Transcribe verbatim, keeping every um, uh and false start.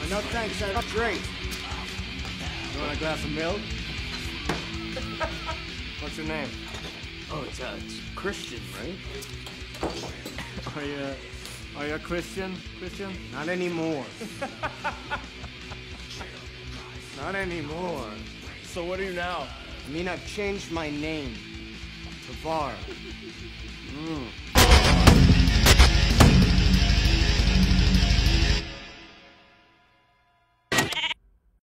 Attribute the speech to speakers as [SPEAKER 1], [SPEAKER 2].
[SPEAKER 1] No thanks, that's great.
[SPEAKER 2] You want a glass of milk? What's your name?
[SPEAKER 1] Oh, it's, uh, it's Christian, right?
[SPEAKER 2] Are you, are you a Christian, Christian?
[SPEAKER 1] Not anymore. Not anymore.
[SPEAKER 2] So what are you now?
[SPEAKER 1] I mean, I've changed my name to Var.
[SPEAKER 2] Mm.